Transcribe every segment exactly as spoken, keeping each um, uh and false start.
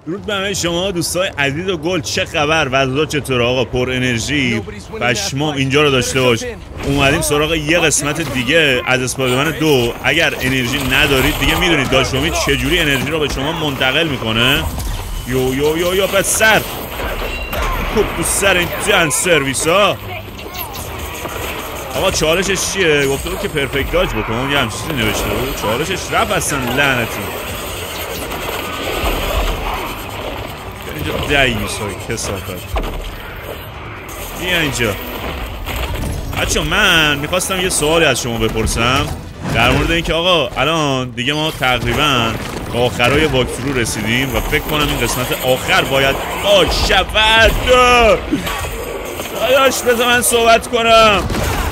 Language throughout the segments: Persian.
درود به همه شما دوستای عزیز و گل. چه خبر؟ وضعیت چطوره آقا؟ پر انرژی پشمام اینجا رو داشته باش. اومدیم سراغ یه قسمت دیگه از اسپایدرمن دو. اگر انرژی ندارید دیگه میدونید داش امید چجوری انرژی رو به شما منتقل میکنه. یو یو یو یو پس سر خوب تو سر این جن سرویس ها. آقا چالشش چیه؟ گفته بود که پرفکت داج بکن، یه همچین چیزی نوشته بود. چالشش رفت اصلا لعنتی. اینجا دیویس های کسافت. بیا اینجا بچه. من میخواستم یه سوالی از شما بپرسم در مورد اینکه آقا الان دیگه ما تقریبا به آخرای واکثرو رسیدیم و فکر کنم این قسمت آخر باید آج شود. داداش بذار من صحبت کنم.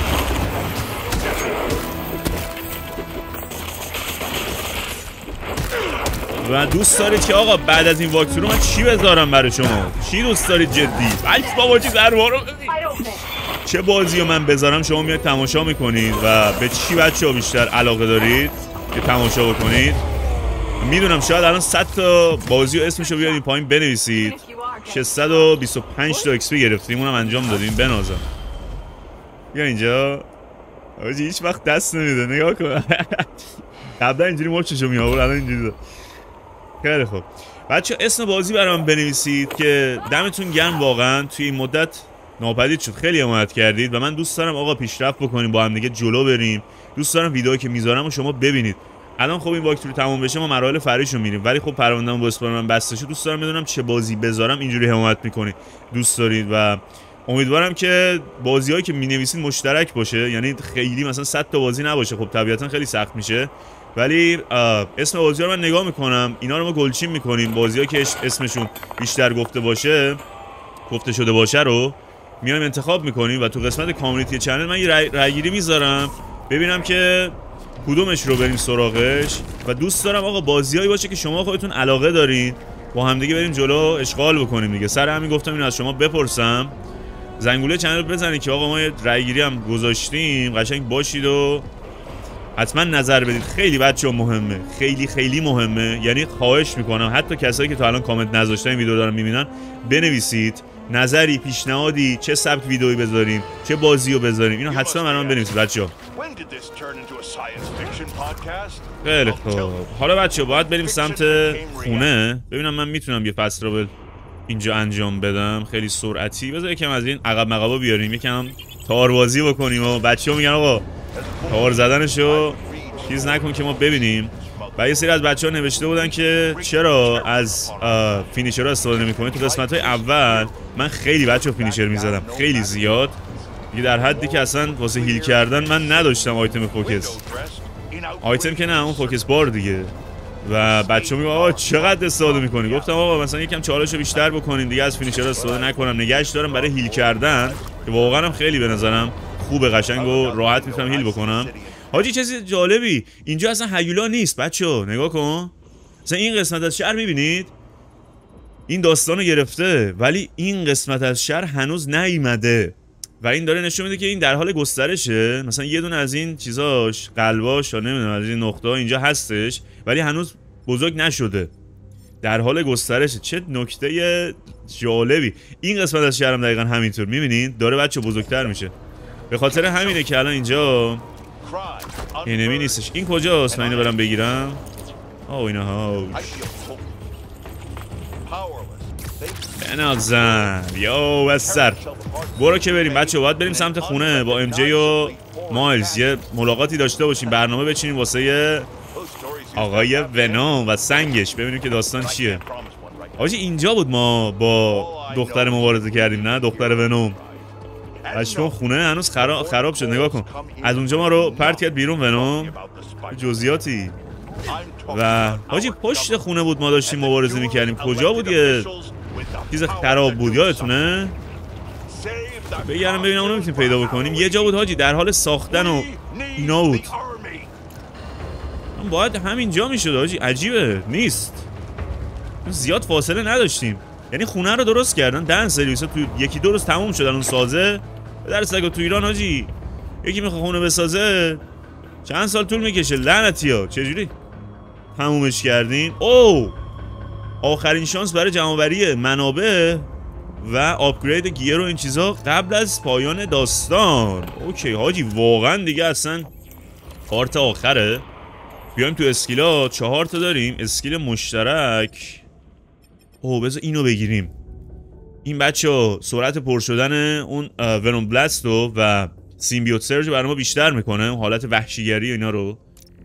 و دوست دارید که آقا بعد از این واکثرو من چی بذارم برای شما؟ چی دوست دارید جدی؟ بلکه بابا چی ضربه رو چه بازی رو من بذارم شما میاد تماشا میکنید و به چی بچه ها بیشتر علاقه دارید که تماشا بکنید؟ میدونم شاید الان صد تا بازی و اسمشو بیارید پایین بنویسید. ششصد و بیست و پنج تا ایکس پی گرفتیم، اونم انجام دادیم. بنازم بیا اینجا. آجی هیچ وقت دست نمیده، نگاه کن. قبلا اینجوری مرچشو میآورد، الان اینجوری. خیلی خوب بچه، اسم بازی برام بنویسید که دمتون گرم. واقعا توی این مدت ناپدید شد، خیلی حمایت کردید و من دوست دارم آقا پیشرفت بکنیم، با هم دیگه جلو بریم. دوست دارم ویدئویی که میذارم و شما ببینید. الان خب این واکثرو تموم بشه ما مراحل فرعیشو میریم، ولی خب پرونده‌مو با اسپایدرمن بسته شد. دوست دارم بدونم چه بازی بذارم. اینجوری حمایت میکنید، دوست دارید و امیدوارم که بازیایی که مینویسید مشترک باشه. یعنی خیلی مثلا صد تا بازی نباشه، خب طبیعتا خیلی سخت میشه. ولی اسم بازی‌ها رو من نگاه میکنم، اینا رو ما گلچین میکنیم. بازی‌ها که اسمشون بیشتر گفته باشه، گفته شده باشه رو میایم انتخاب میکنیم و تو قسمت کامیونیتی چنل من یه رأی‌گیری میذارم ببینم که کدومش رو بریم سراغش. و دوست دارم آقا بازیایی باشه که شما خودتون علاقه دارید، با هم دیگه بریم جلو اشغال بکنیم دیگه. سر همین گفتم اینو از شما بپرسم. زنگوله چنل بزنید که آقا ما یه رأی‌گیری هم گذاشتیم، قشنگ باشید و حتما نظر بدید. خیلی بچه‌ها مهمه، خیلی خیلی مهمه. یعنی خواهش میکنم حتی کسایی که تا الان کامنت نذاشتن این ویدیو دارن میبینن، بنویسید نظری، پیشنهادی، چه سبک ویدئویی بذاریم، چه بازیو بذاریم. اینو حتما برام بنویسید بچه‌ها. خیلی خوب. حالا بچه‌ها باید بریم سمت خونه. ببینم من میتونم یه فست ترابل اینجا انجام بدم خیلی سرعتی. بذار یکم از این عقب مقابا بیاریم، یکم تاروازی بکنیم و بچه‌ها میگن آقا تار زدنشو چیز نکن که ما ببینیم. و یه سری از بچه‌ها نوشته بودن که چرا از فینیشر استفاده نمی‌کنید. تو قسمت‌های اول من خیلی بچه‌ها فینیشر می‌زدم، خیلی زیاد، دیگه در حدی که اصلا واسه هیل کردن من نداشتم آیتم فوکس. آیتم که نه، اون فوکس بار دیگه. و بچه‌ها میگن آقا چقدر استفاده می‌کنی؟ گفتم آقا مثلا یکم چالشو بیشتر بکنین دیگه، از فینیشر استفاده نکنم، نگهش دارم برای هیل کردن که واقعا هم خیلی به نظرم خوبه، قشنگ و راحت میتونم هیل بکنم. حاجی چیز جالبی اینجا اصلا هیولا نیست بچه‌ها، نگاه کن. مثلا این قسمت از شهر میبینید این داستانو گرفته، ولی این قسمت از شهر هنوز نیومده و این داره نشون میده که این در حال گسترشه. مثلا یه دونه از این چیزاش، قلباش یا نمیدونم از این نقطه‌ها اینجا هستش، ولی هنوز بزرگ نشده، در حال گسترشه. چه نکته جالبی. این قسمت از شهرم دقیقاً همینطور میبینید داره بچه بزرگتر میشه. به خاطر همینه که الان اینجا اینمی نیستش. این کجاست؟ من اینو برم بگیرم. آه اینا ها بنازم یا بسر. برو که بریم بچه، باید بریم سمت خونه با ام جی و مایلز یه ملاقاتی داشته باشیم، برنامه بچینیم واسه آقای ونوم و سنگش، ببینیم که داستان چیه. آجی اینجا بود ما با دختر مبارزه کردیم، نه دختر ونوم. بچه‌ها خونه هنوز خراب خراب شد، نگاه کن. از اونجا ما رو پرت کرد بیرون ونوم، جزئیاتی. و حاجی پشت خونه بود ما داشتیم مبارزه میکردیم. کجا بود؟ یه چیز خراب بود، یادتونه؟ بگردم ببینم اونو میتونیم پیدا بکنیم. یه جا بود حاجی در حال ساختن و اینا بود. باید همینجا میشد حاجی، عجیبه نیست. زیاد فاصله نداشتیم، یعنی خونه رو درست کردن دن سرویس تو یکی دو روز تموم شدن. اون سازه در سگا تو ایران حاجی یکی میخواد خونه بسازه چند سال طول میکشه. لعنتی ها چجوری تمومش کردین؟ اوه آخرین شانس برای جمع‌آوری منابع و آپگرید گیر و این چیزا قبل از پایان داستان. اوکی حاجی واقعا دیگه اصلا کارت آخره. بیایم تو اسکیلا. چهار تا داریم اسکیل مشترک. اوه بذار اینو بگیریم. این بچه سرعت پر شدن اون ونوم بلاستو و سیمبیوت سرج برای ما بیشتر میکنه، حالت وحشیگری اینا رو.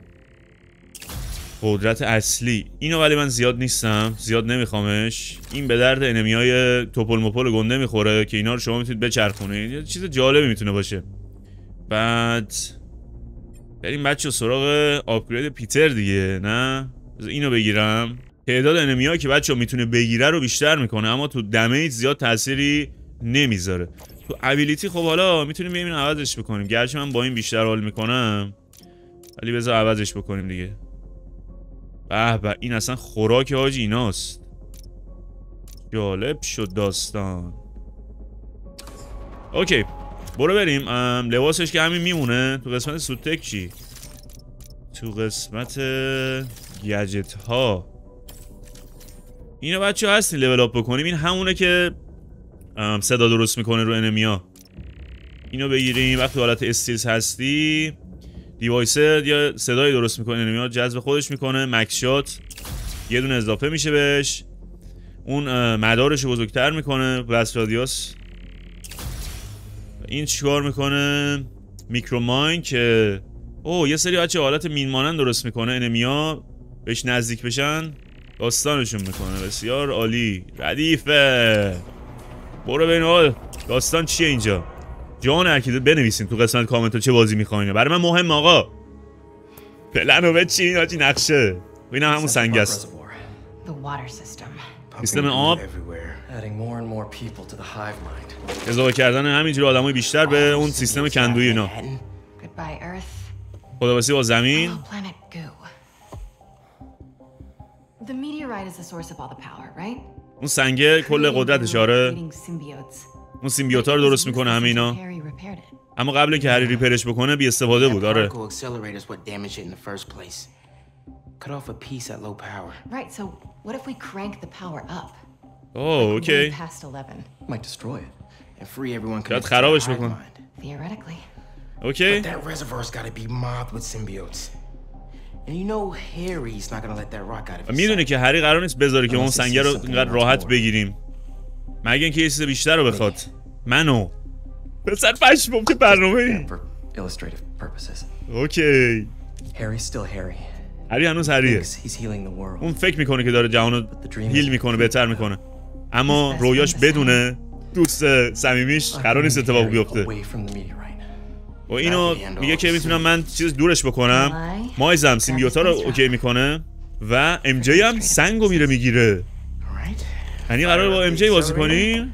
قدرت اصلی اینو ولی من زیاد نیستم، زیاد نمیخوامش. این به درد انمیای توپل مپل گنده میخوره که اینا رو شما میتونید بچرخونید. یه چیز جالبی میتونه باشه. بعد بریم بچه سراغ آپگرید پیتر دیگه. نه اینو بگیرم. تعداد انمیایی که بچه میتونه بگیره رو بیشتر میکنه، اما تو دمیج زیاد تأثیری نمیذاره. تو ابیلیتی خب حالا میتونیم بریم عوضش بکنیم، گرچه من با این بیشتر حال میکنم، ولی بذار عوضش بکنیم دیگه. به به این اصلا خوراک حاجی ایناست. جالب شد داستان. اوکی برو بریم. لباسش که همین میمونه. تو قسمت سوتک چی؟ تو قسمت گجت ها اینو بچه ها هستی لول اپ بکنیم. این همونه که صدا درست میکنه رو انمیا. اینو بگیریم. وقتی حالت استیلز هستی دیوایسر یا صدای درست میکنه انمیا جذب خودش میکنه. مکس شات یه دونه اضافه میشه بهش. اون مدارش رو بزرگتر میکنه. بلاست رادیوس. این چیکار میکنه؟ میکرو ماین که اوه یه سری بچه حالت مین مانند درست میکنه. انمیا بهش نزدیک بشن داستانشون میکنه. بسیار عالی. ردیفه برو ببین داستان چیه اینجا. جان هرکی بنویسین تو قسمت کامنت چه بازی میخواین. برای من مهم آقا. پلن رو بچین آجی نقشه. این همون سنگ است. سیستم آب. اضافه کردن همینجور آدمای بیشتر به اون سیستم کندویی اینا. خداحافظی با زمین. اون سنگه کل قدرتش. آره اون سیمبیوتا رو درست میکنه همه اینا. اما قبل اینکه هری ریپرش بکنه بی استفاده بود. آره اوه اوکی باید خرابش بکن. اوکی میدونه که هری قرار نیست بذاره که اون سنگه رو اینقدر راحت بگیریم، مگه اینکه یه چیز بیشتر رو بخواد. منو پسر پشمم که برنامه ای. اوکی هری هنوز هریه. اون فکر میکنه که داره جهانو هیل میکنه، بهتر میکنه، اما رویاش بدونه دوست صمیمیش قرار نیست اتفاق بیفته. و اینو میگه که میتونم من چیز دورش بکنم. مایزم سیمبیوتا رو اوکی میکنه و ام جی هم سنگو میره میگیره. یعنی قراره با ام جی بازی کنیم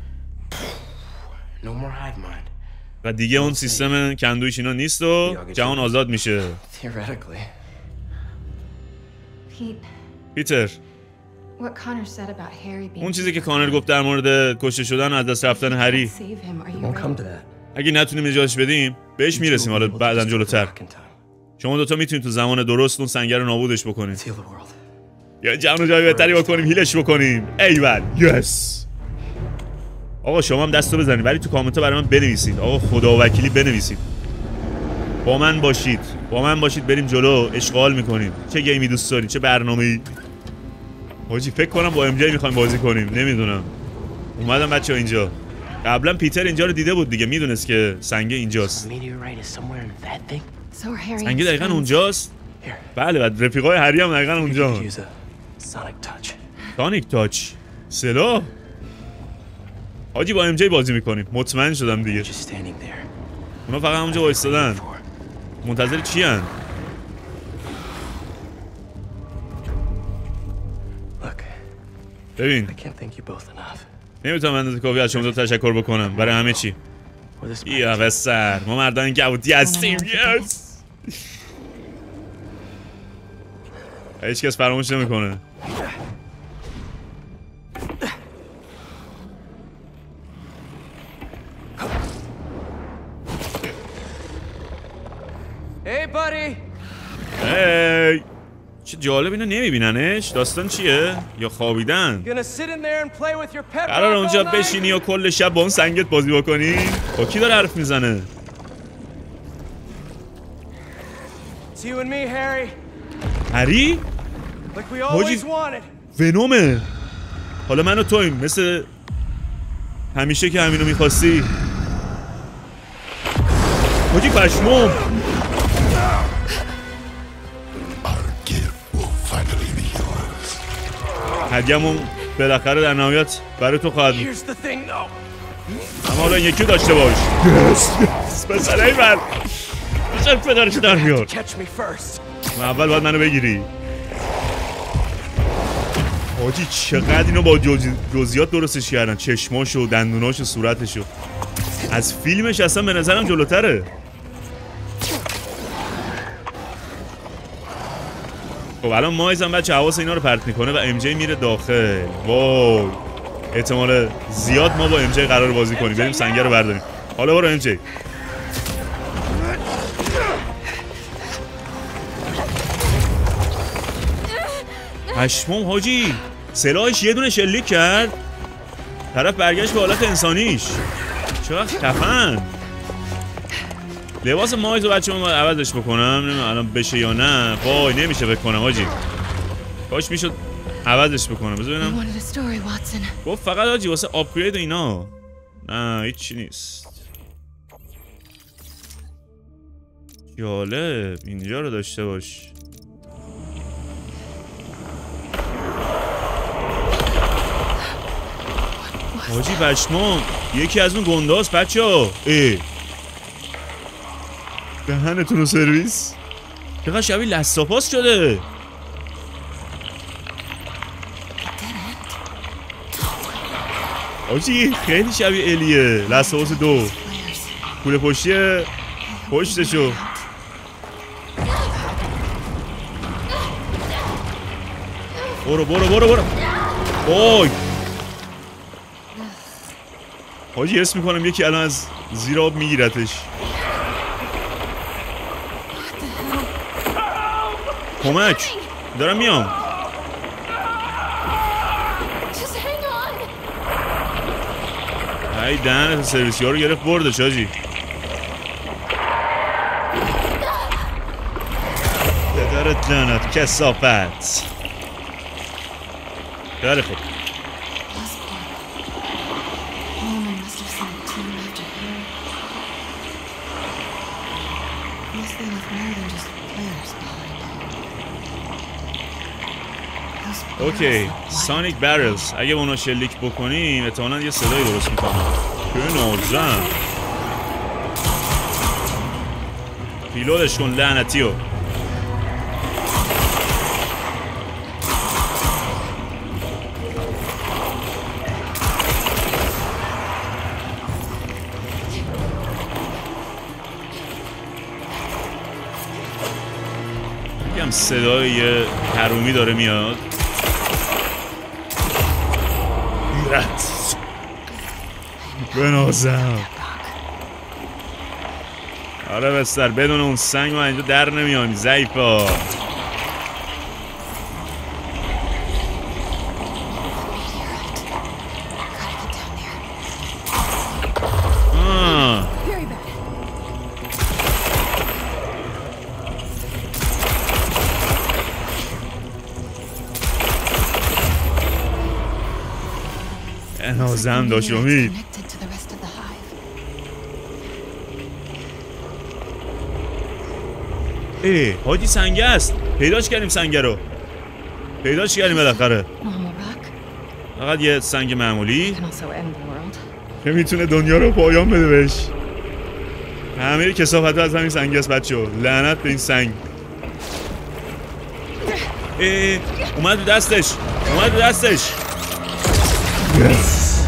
و دیگه اون سیستم کندویش اینا نیست و جهان آزاد میشه. پیتر اون چیزی که کانر گفت در مورد کشته شدن و از دست رفتن هری، اگه نتونیم نجاتش بدیم بهش میرسیم. حالا بعداً جلوتر شما دوتا میتونید تو زمان درست اون سنگر رو نابودش بکنید یا جهان جای بهتری بکنیم، هیلش بکنیم. ایول یس. آقا شما هم دستو بزنید ولی تو کامنت ها برای من بنویسید. آقا خدا وکیلی بنویسید. با من باشید، با من باشید، بریم جلو، اشغال میکنیم. چه گیمی دوست دارید، چه برنامه‌ای؟ حاجی فکر کنم با ام جی میخوایم بازی کنیم، نمیدونم. اومدم بچه‌ها اینجا. قبلا پیتر اینجا رو دیده بود دیگه، میدونست که سنگ اینجاست. سنگ دقیقاً اونجاست. بله بعد رفیقای هری هم دقیقاً اونجا. سونیک تاچ سلاح. حاجی با ام جی بازی میکنیم، مطمئن شدم دیگه. اونا فقط همونجا وایستادن منتظر چی هن؟ ببین نمیتونم اندازه کافی از شما دو تشکر بکنم برای همه چی. یا بسر ما مردان گوتی هستیم. یس هیچ کس فراموش نمیکنه. Hey buddy. Hey. چه جالب، اینو نمیبیننش؟ داستان چیه؟ یا خوابیدن؟ قرار اونجا بشینی و کل شب با اون سنگت بازی بکنی؟ با کی داره حرف میزنه؟ هری؟ حاجی ونومه. حالا من و تویم مثل همیشه که همینو میخواستی. حاجی پشمام. هدیه‌مون بالاخره در نهایت برای تو خواهد بود. اما حالا این یکی داشته باش. پسر ایول بچه پدرش در میار. اول باید منو بگیری. حاجی چقدر اینو با جزئیات درستش کردن، چشماشو، دندوناشو، صورتشو. از فیلمش اصلا به نظرم جلوتره. خب الان مایز هم بچه حواس اینا رو پرت میکنه و ام جی میره داخل. وای احتمال زیاد ما با ام جی قرار بازی کنیم. بریم سنگر رو برداریم. حالا برو ام جی. پشمام حاجی، سلاحش یه دونه شلیک کرد، طرف برگشت به حالت انسانیش. چقدر خفن. لباس مایز رو بچه ما عوضش بکنم، نمیدونم الان بشه یا نه. وای نمیشه بکنم حاجی، کاش میشد عوضش بکنم. بذار ببینم. گفت فقط حاجی واسه آپگرید اینا. نه هیچی نیست. جالب، اینجا رو داشته باش. حاجی پشمام، یکی از اون گنداست بچه ها. ای دهنتون رو سرویس. چقدر شبیه لستاپاس شده. حاجی خیلی شبیه الیه. لستاپاس دو کوله پشتی پشتشو. برو برو برو برو. اوی حاجی حس میکنم یکی الان از زیر آب میگیرتش. کمک دارم میام. ای دهنت سرویسی ها رو گرفت بردش حاجی. پدرت لعنت کثافت. خیلی خوب. اوکی سانیک بریلز. اگه اونا شلیک بکنیم احتمالاً یه صدایی درست میکنم. که نازم پیلودش کن لعنتیو. یکم صدای یه حرومی داره میاد. بنازم. آره بستر بدون اون سنگ ما اینجا در نمیانی ضعیفا. آه بنازم داشت امید. ای حاجی سنگه است. پیداش کردیم سنگه رو. پیداش کردیم بالاخره. فقط یه سنگ معمولی که میتونه دنیا رو پایان بده بهش. همه کثافت از همین سنگ است بچه‌ها. لعنت به این سنگ. ای اومد رو دستش. اومد رو دستش. yes.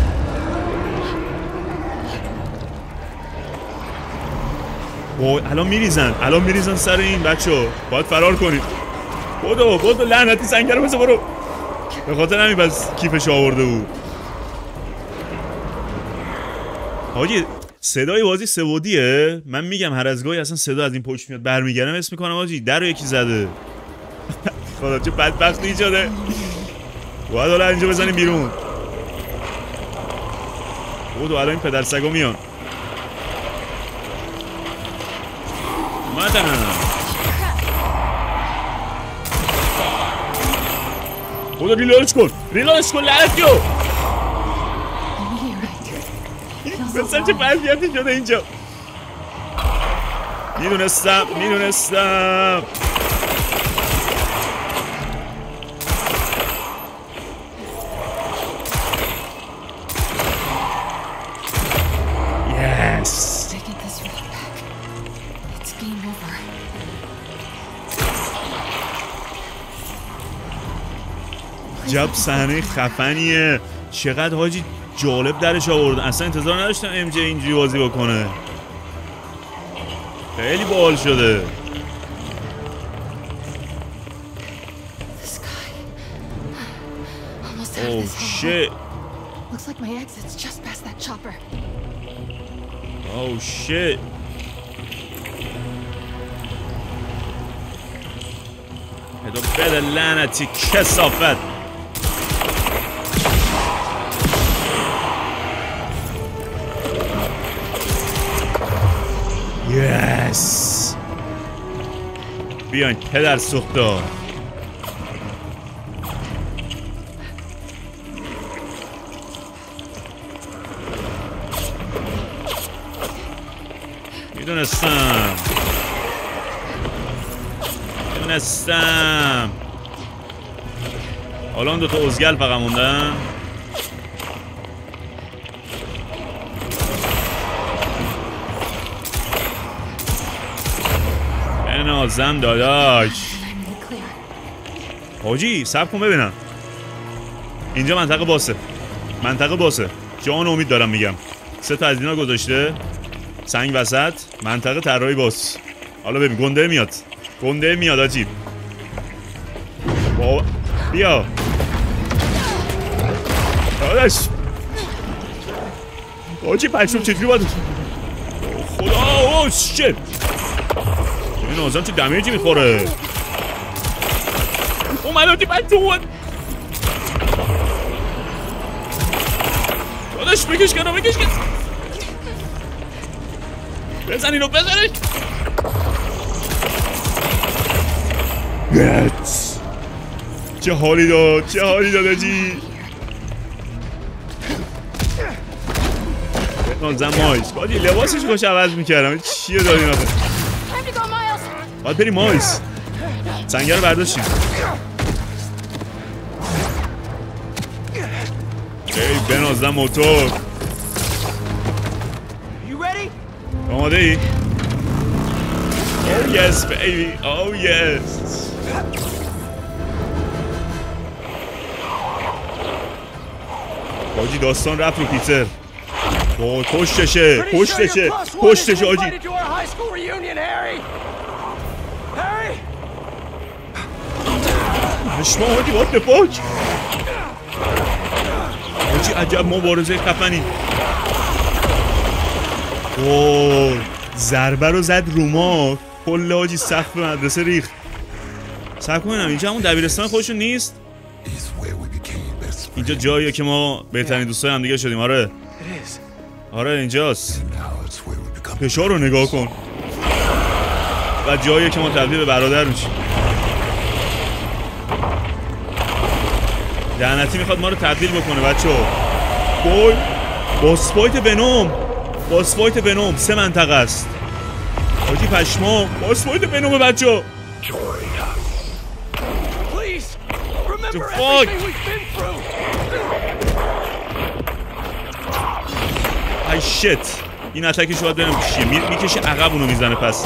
وای الان میریزن. الان میریزن سر این بچه‌ها. باید فرار کنید. بودو بودو لعنتی سنگ رو بزن برو. به خاطر همین بس کیفش آورده بود. حاجی صدای بازی سودیه. من میگم هر از گاهی اصلا صدا از این پشت میاد برمیگردم اسم میکنم حاجی در رو یکی زده. خدا چه بدبختی شده. باید حالا اینجا بزنیم بیرون. بود و الان این پدر سگا میان. اومدن. خدا ریلودش کن. ریلودش کن لعنتیو. مثلا چه وضعیتی شده اینجا. میدونستم میدونستم yes. جب صحنه خفنیه. چقدر حاجی جالب درش آوردن. اصلا انتظار نداشتم ام جی اینجوری بازی بکنه. خیلی باحال شده. Oh shit. Looks like my exit's just past that chopper. Oh shit. هدو بده لعنتی کثافت. Yes. بیاین پدر سوختا. میدونستم میدونستم حالا اون دوتا ازگل فقط موندن. نازم داداش. حاجی صبر کن ببینم. اینجا منطقه باسه. منطقه باسه. جان امید دارم میگم. سه تا از اینا گذاشته. سنگ وسط. منطقه طراحی باس. حالا ببین گنده میاد. گنده میاد حاجی. بابا بیا. داداش. حاجی پشم چجوری باید. خدا اوه شت. این آزم چه دمیجی میخوره. اومد آجی بچون. داداش بکش کنم بکش کنم. بزن اینو بزنش. گت. چه حالی داد چه حالی داد آجی. نازم مایش باید لباسش خوش عوض میکردم. چیه داری نازم. باید بریم مایس. سنگه رو برداشتیم. ای بنازم موتور. آماده ای؟ Oh yes baby. Oh yes. باجی داستان رفت رو پیتر. اوه پشتشه پشتشه پشتشه آجی. اشما آجی what the fuck. آجی عجب مبارزه خفنی. اوه ضربه رو زد رو ما. کل آجی سقف مدرسه ریخت. صبر کنم اینجا همون دبیرستان خودشون نیست. اینجا جاییه که ما بهترین دوستای هم دیگه شدیم. آره آره اینجاست. فشار رو نگاه کن. و جاییه که ما تبدیل به برادر میشیم. لعنتی میخواد ما رو تبدیل بکنه بچه ها. بای باس فایت ونوم. باس فایت ونوم سه منطقه است. حاجی پشما باس فایت ونوم بچه ها. The fuck. ای شت. این اتکش باید برم چیه می... میکشه عقب اونو میزنه پس.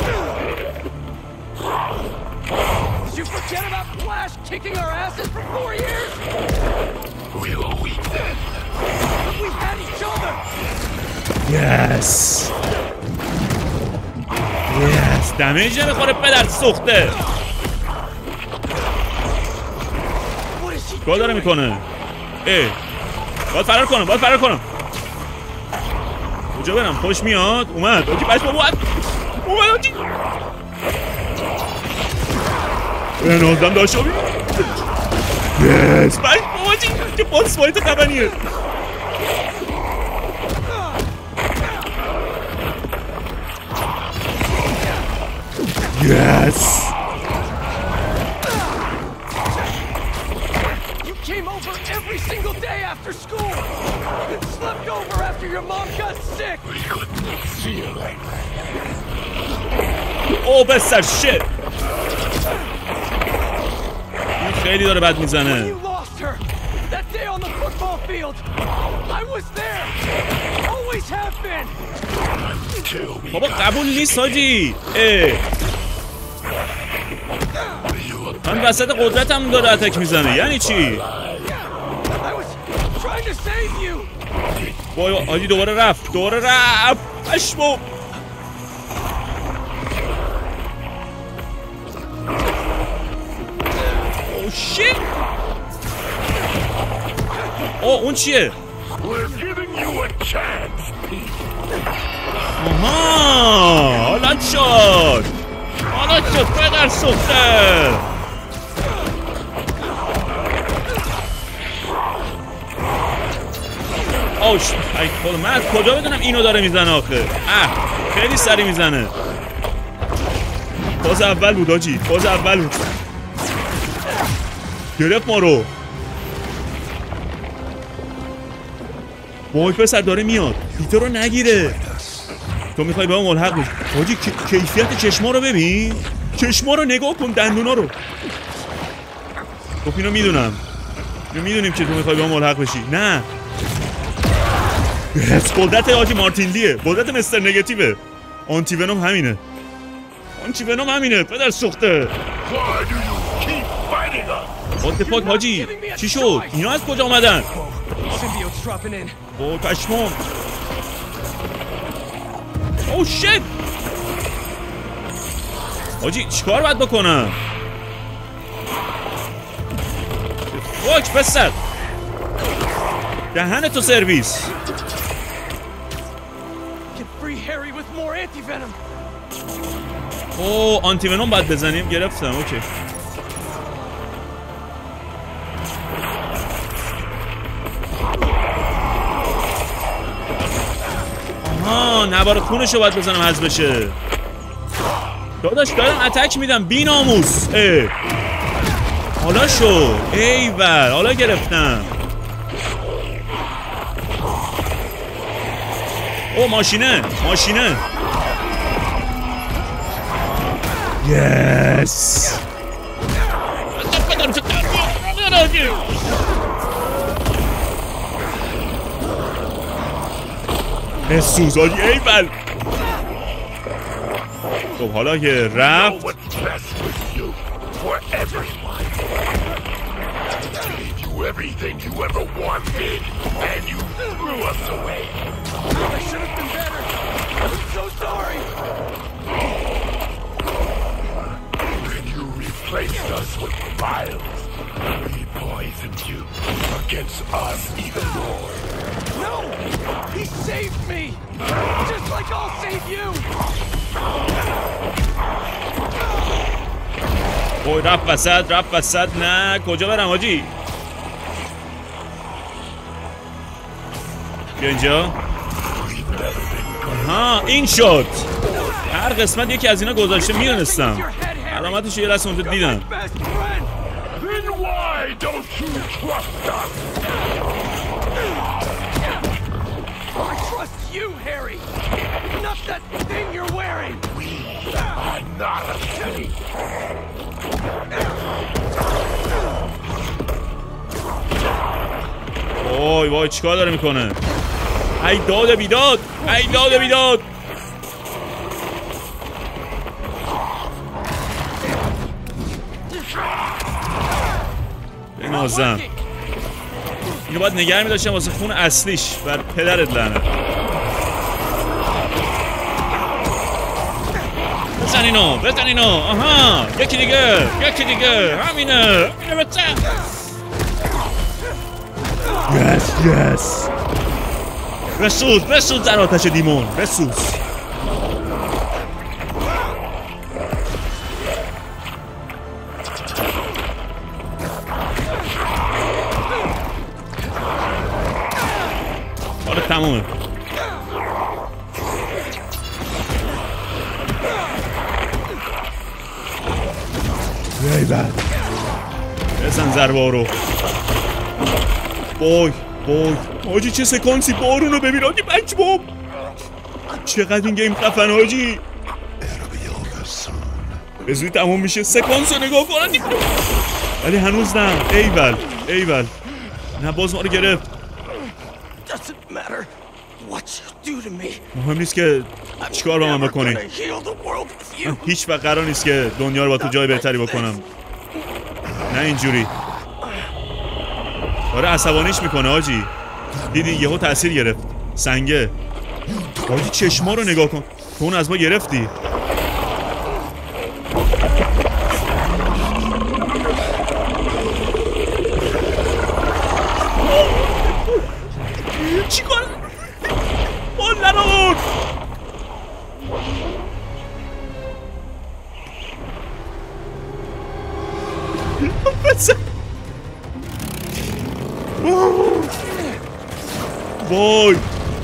Yes. Yes. دمیج نمیخوره پدر سوخته. کار داره میکنه. اه باید فرار کنم باید فرار کنم. کجا برم خوش میاد. اومد اوکی بچه اومد اومد اوکی. به نازدم داشت آبی یس باش باباجی که باز فایت خبنیه. یس Came over every single day after school. Slept over after your mom got sick. We couldn't see you like that. Oh, بسر shit. این خیلی داره بد میزنه. You lost her. That day on the football field. I was there. Always have been. بابا قبول نیست حاجی. اه. من وسط قدرتم داره اتک میزنه. یعنی چی؟ وای حاجی دوباره رفت دوباره رفت اشمو. او شیت. او اون چیه؟ آها حالا شد حالا شد پدر سوخته. اوش ای خدا من از کجا بدونم اینو داره میزنه آخه. اه خیلی سری میزنه. باز اول بود آجی باز اول بود. گرفت ما رو. وای پسر داره میاد پیتر رو نگیره. تو میخوای به اون ملحق بشی آجی. کیفیت چشما رو ببین. چشما رو نگاه کن دندونا رو. خب اینو میدونم اینو میدونیم که تو میخوای به اون ملحق بشی. نه یس قدرت آجی مارتین لیه. قدرت مستر نگتیوه. آنتی ونوم همینه. آنتی ونوم همینه پدر سوخته. اتفاق حاجی چی شد؟ اینا از کجا آمدن؟ اوه پشمام. اوه شت حاجی چیکار باید بکنم؟ فاک پسر دهن تو سرویس. اوه آنتی ونوم باید بزنیم. گرفتم اوکی. آها نوار خونشو باید بزنم حذف بشه. داداش دارم اتک میدم بی ناموس. اه حالا شو ایول حالا گرفتم. او ماشینه ماشینه. یس بسوز آجی ایول. خب حالا که رفت everything you ever wanted, and you threw us away. I should have been better. I'm so sorry. When you replaced us with vials, we poisoned you against us even more. No! He saved me! Just like I'll save you! اوه رفت وسط رفت وسط. نه کجا برم حاجی؟ بیا اینجا. ها این شد. هر قسمت یکی از اینا گذاشته میدونستم. علامتش یه لحظه اونجا دیدم. Then why don't you trust us? I trust you, Harry! Not that thing you're wearing! We are not a city. وای وای چیکار داره میکنه؟ ای داد بیداد ای داد بیداد. بنازم اینو باید نگه میداشتم واسه خون اصلیش. بر پدرت لعنت. بزن اینو بزن اینو. آها یکی دیگه یکی دیگه همینه همینه بزن. یس یس بسوز بسوز در آتش دیمون بسوز. آره تمومه. ای بد بزن ضربه رو. وای وای حاجی چه سکانسی، بارون رو ببین حاجی، بچ بوم چقدر این گیم خفن حاجی. به زودی تموم میشه، سکانس رو نگاه کنن ولی هنوز نه. ایول ایول نه باز ما رو گرفت. مهم نیست که چیکار با من بکنی، من هیچ وقت قرار نیست که دنیا رو با تو جای بهتری بکنم، نه اینجوری. آره عصبانیش میکنه حاجی، دیدی یهو تاثیر گرفت سنگه. حاجی چشما رو نگاه کن، تو اون از ما گرفتی. چی کار اون نرون وای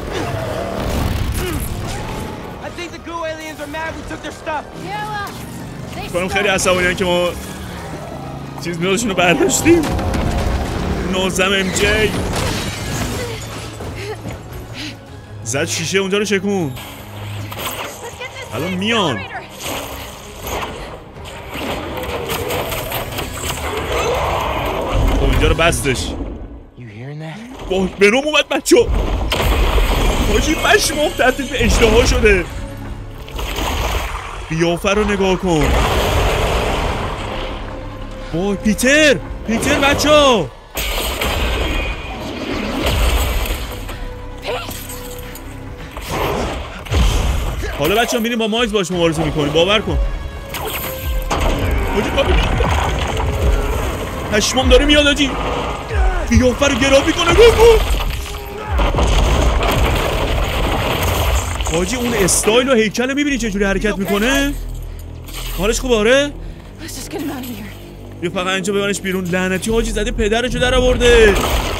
کنم خیلی عصبانیان که ما چیز میادشون رو برداشتیم. نوزم ام جی زد شیشه اونجا رو شکون، الان میان. اونجا رو بستش. وای به نوم اومد بچه حاجی، پشمام تبدیل به اشتها شده. قیافه رو نگاه کن. وای پیتر پیتر بچه ها حالا بچه ها میریم با مایز باش مبارزه میکنیم، باور کن. حاجی بابی پشمام داره میاد حاجی، قیافه رو گرافی کنه گو گو. حاجی اون استایل و هیکل میبینی چجوری حرکت میکنه؟ حالش خوبه آره؟ بیا فقط اینجا ببرنش بیرون. لعنتی حاجی زده پدرشو در آورده.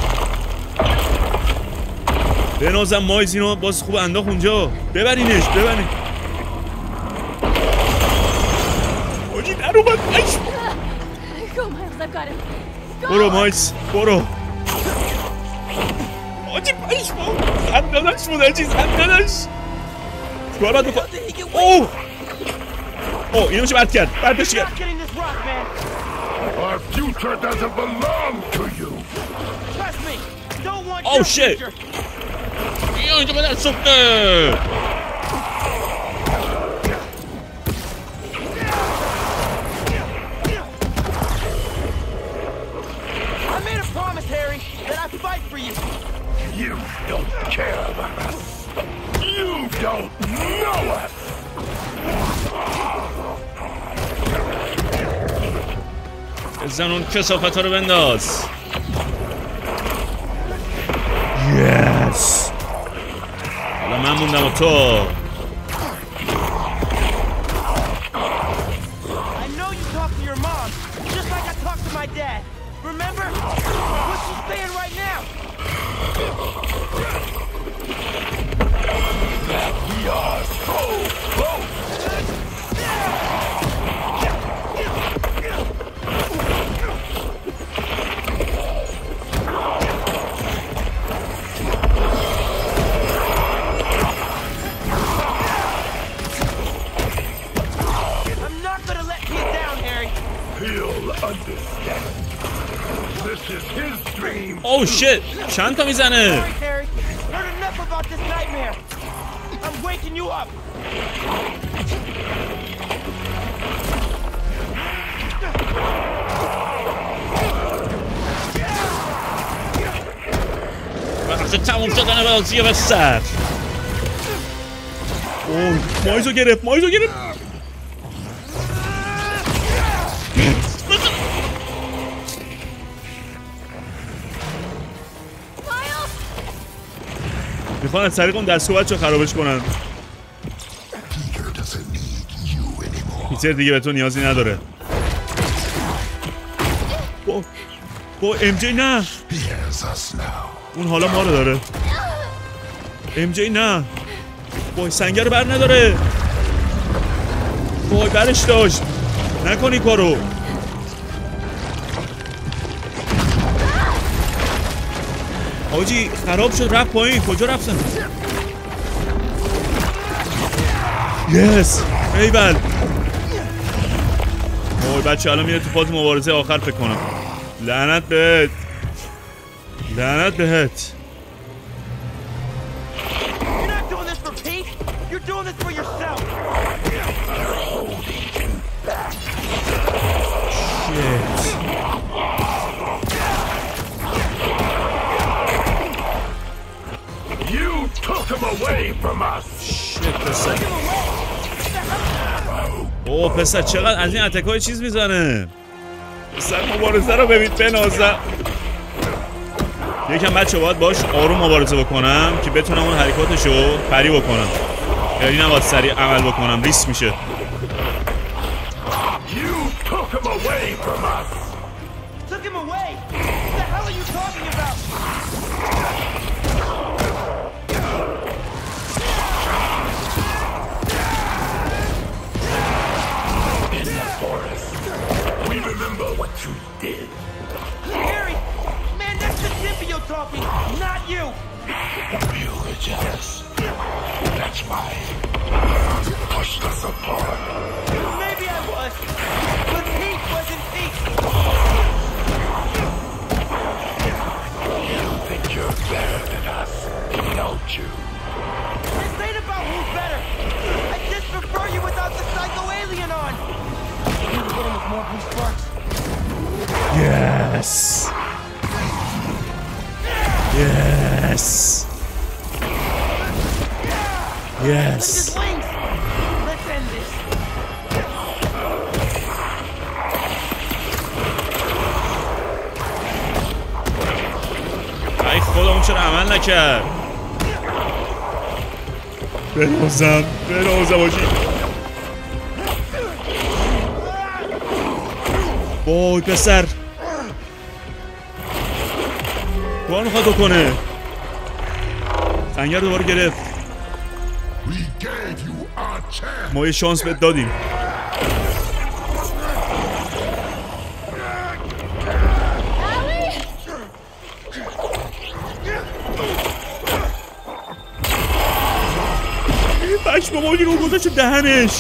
به نازم مایز اینو باز خوب انداخت اونجا، ببرینش ببرین. حاجی در اومد پشم. برو مایز برو. حاجی پشم زندانش بود حاجی، زندانش چکار باید بکن. اوه اوه اینو میشه برد کرد، بردش کرد. Our future doesn't belong to you. Oh shit. بیا اینجا بدن سخته. I made a promise, Harry, that I'd fight for you. You don't care about us. You don't know us. بزن اون کثافت ها رو بنداز. یس حالا من موندم و تو. Oh shit! چند تا میزنه؟ وقت تموم شدن بازیه به سر. اوه مایزو گرفت مایزو گرفت. میخوان از طریق اون دستو بچه خرابش کنن. پیتر دیگه به تو نیازی نداره. با با ام جی نه اون حالا ما رو داره. ام جی نه. وای سنگر بر نداره. وای برش داشت. نکنی کارو. حاجی خراب شد رفت پایین. کجا رفتن؟ یس ایول. وای بچه الان میره تو فاز مبارزه آخر فکر کنم. لعنت بهت. لعنت بهت. You took him away from us. اوه پسر چقدر از این اتکای چیز میزنه. پسر مبارزه رو ببین بنازم. یکم بچه باید باش آروم مبارزه بکنم که بتونم اون حرکاتشو پری بکنم. یعنی نباید سریع عمل بکنم ریسک میشه. Not you! You were jealous. That's why you pushed us apart. Maybe I was, but Pete wasn't Pete. You think you're better than us, don't you? This ain't about who's better. I just prefer you without the psycho alien on. You can hit him with more blue sparks. Yes. Yes. Yes. Let's end this. ای خدا اون چرا عمل نکرد؟ بنازم بنازم باشی. وای پسر کار میخواد بکنه. سنگر دوباره گرفت. ما یه شانس بهت دادیم. بچ با ماجی رو گذاشت دهنش.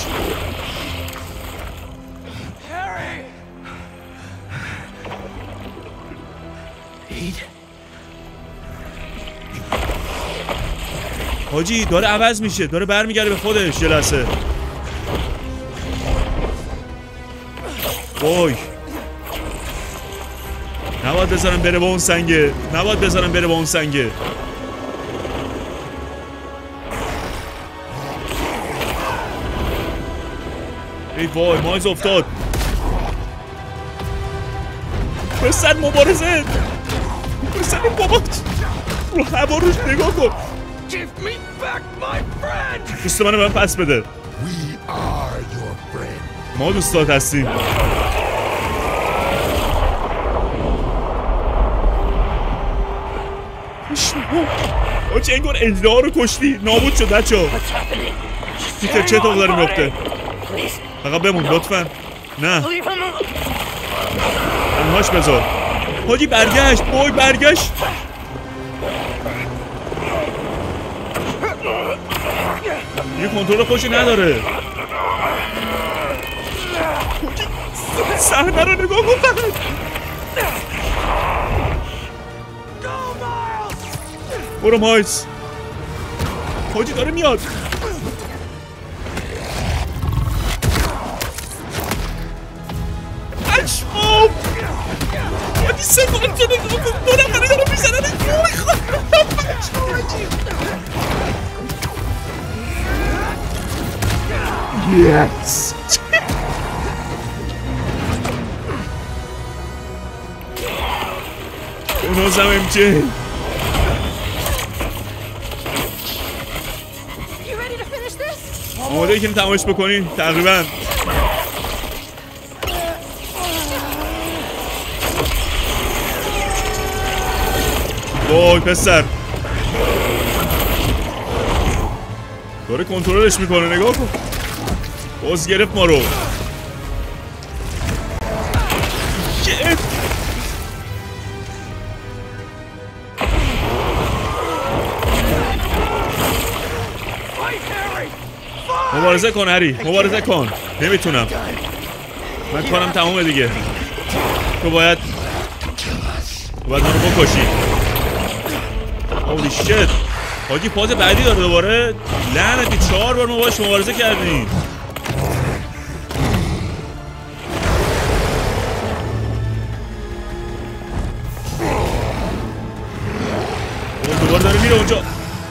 حاجی داره عوض میشه. داره برمیگرده به خودش. یه لحظه وای نباید بذارم بره با اون سنگه. نباید بذارم بره با اون سنگه. ای وای مایز افتاد. پسر مبارزه. پسر بابات رو هوا روش نگاه کن. Give me back my friend. دوست منو به من پس بده. We are your friend. ما دوستات هستیم. آچه انگار اجدها رو کشتی. نابود شد بچه ها. پیتر چه اتاق داره میفته؟ فقط بمون لطفا. نه انهاش بذار. حاجی برگشت. بای برگشت. یه کنترل خوشی نداره. صحنه رو نگاه کن فقط. برو مایز. حاجی داره میاد. اشمام حاجی سکانت رو نگاه کن. دو نفره داره میزنن. وای خواهد Yes. بنازم ام جی. آماده ای که تماش بکنین تقریبا. وای پسر داره کنترلش میکنه، نگاه کن. باز گرفت ما رو. مبارزه کن هری، مبارزه کن. نمیتونم، من کارم تمومه دیگه. تو باید تو باید منو بکشی. اولی شت. حاجی فاز بعدی داره دوباره. لعنتی چهار بار ما باش مبارزه کردیم. دوباره داره میره اونجا.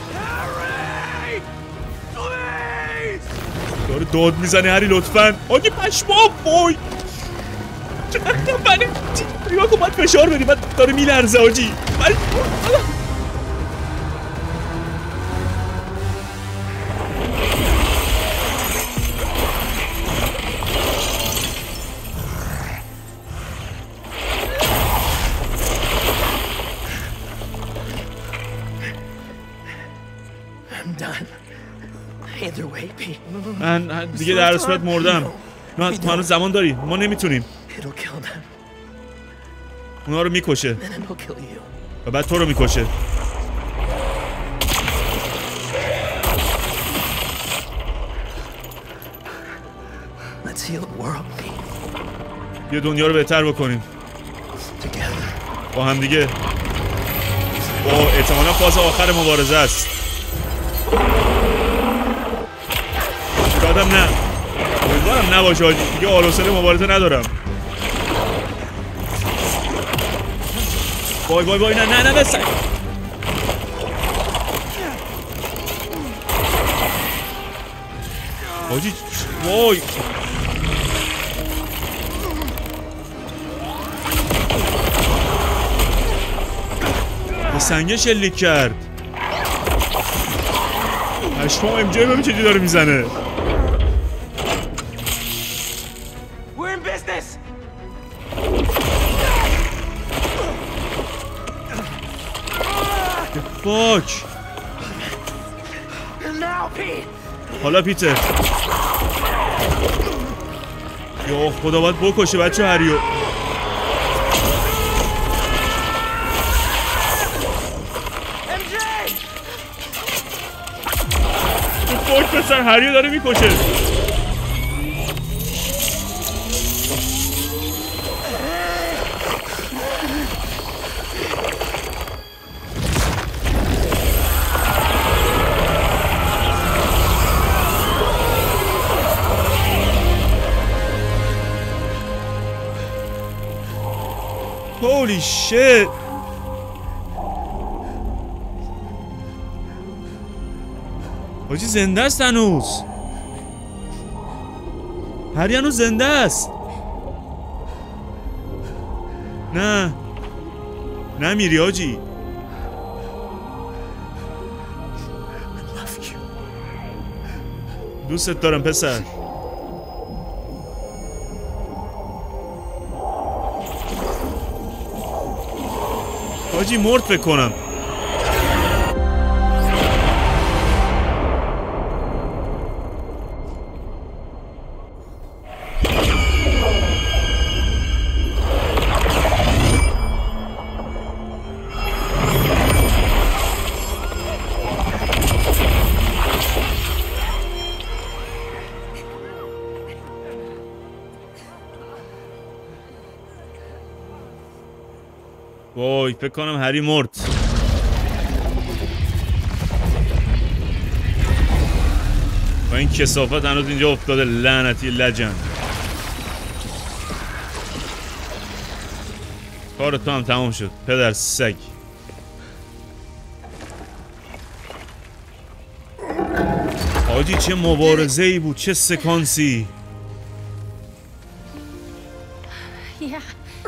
داره داد میزنه هری لطفاً. آگه پشمام بای چقدر بله نگاه کن، باید فشار بدیم. باید داره میلرزه آجی. من دیگه در صورت مردم. نه تو هنوز زمان داری، ما نمیتونیم. اونا رو میکشه و بعد تو رو میکشه. یه دنیا رو بهتر بکنیم با هم دیگه. با احتمالا فاز آخر مبارزه است. یادم نه، امیدوارم نباشه دیگه. حال و حوصله مبارزه ندارم. وای وای وای نه نه نه بسن. حاجی وای به سنگه شلیک کرد. پشمام ام جی ببین چجوری داره میزنه. فاک. حالا پیتر یا خدا باید بکشه بچه هریو. فاک پسر هریو داره میکشه. Holy shit. حاجی زنده است هنوز. هری هنوز زنده است. نه نمیری حاجی. دوستت دارم پسر. حاجی مرد فکر کنم. وای فکر کنم هری مرد. و این کثافت هنوز اینجا افتاده. لعنتی لجن. کار تو هم تمام شد پدر سگ. حاجی چه مبارزه ای بود، چه سکانسی. Yeah.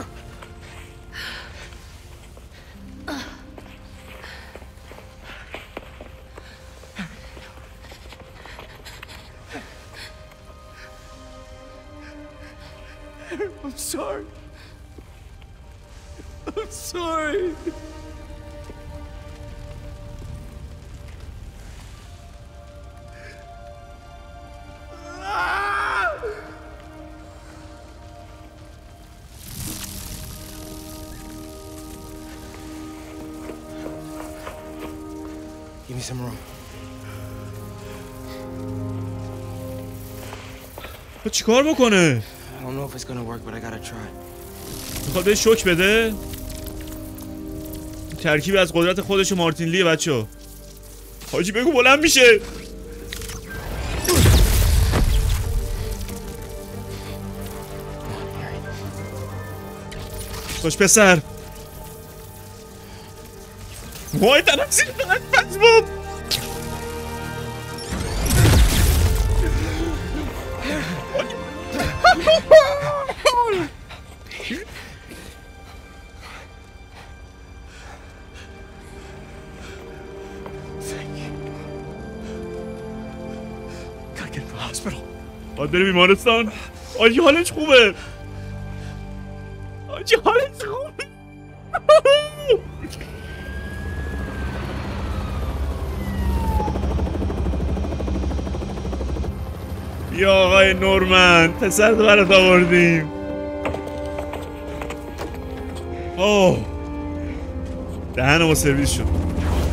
I'm sorry. I'm sorry. Give me some rum. چیکار بکنه؟ I don't know if it's gonna work, but I gotta try. میخواد بهش شوک بده؟ ترکیب از قدرت خودش و مارتین لیه بچه‌ها. حاجی بگو بلند میشه. خوش پسر. وای طرف زیر فقط پس بود. باید بره بیمارستان. آجی حالش خوبه. آجی حالش خوبه. بیا آقای نورمن، پسرت برات آوردیم. اوه دهن ما سرویس شد.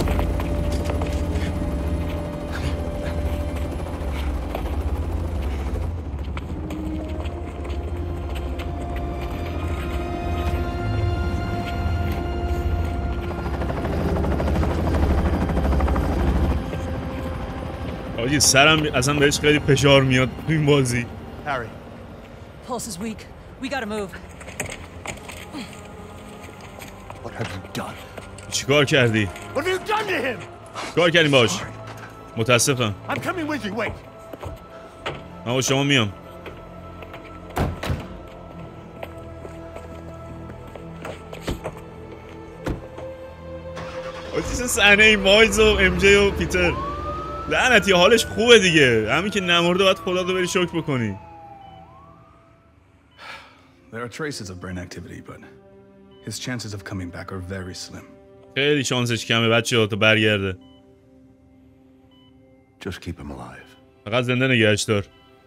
آجی سرم اصلا بهش خیلی فشار میاد تو این بازی. Harry. Pulse is weak. We gotta move. What have you done? چیکار کردی؟ What have you done to him? چیکار کردیم باش؟ متاسفم. I'm coming with you. Wait. من با شما میام. آجی چه صحنه ای مایلز و ام جی و پیتر. لعنتی حالش خوبه دیگه. همین که نمرده باید خدا رو بری شکر بکنی. There are traces of brain activity, but his chances of coming back are very slim. خیلی شانسش کمه بچه‌ها تا برگرده. Just keep him alive. فقط زنده نگهش دار.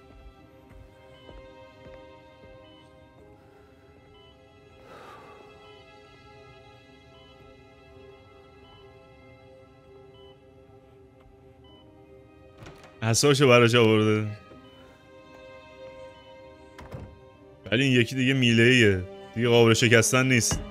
حساشو براش آورده. ولی این یکی دیگه میله ایه دیگه، قابل شکستن نیست.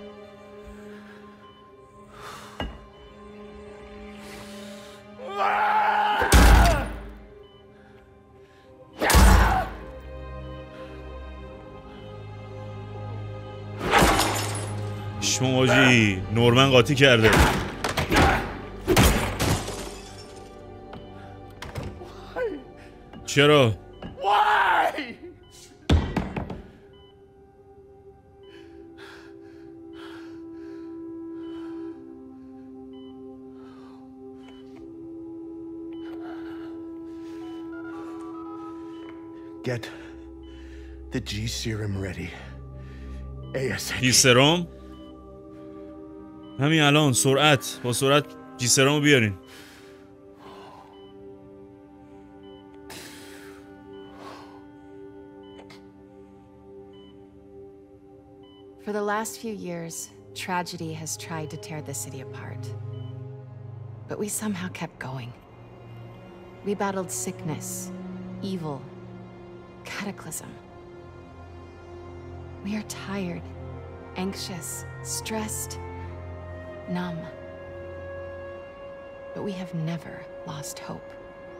شما آجی نورمن قاطی کرده. چرا؟ Why? Get the G serum ready. ASAP. جی سرم؟ همین الان سرعت با سرعت جی سرم رو بیارین. For the last few years, tragedy has tried to tear the city apart. But we somehow kept going. We battled sickness, evil, cataclysm. We are tired, anxious, stressed, numb. But we have never lost hope.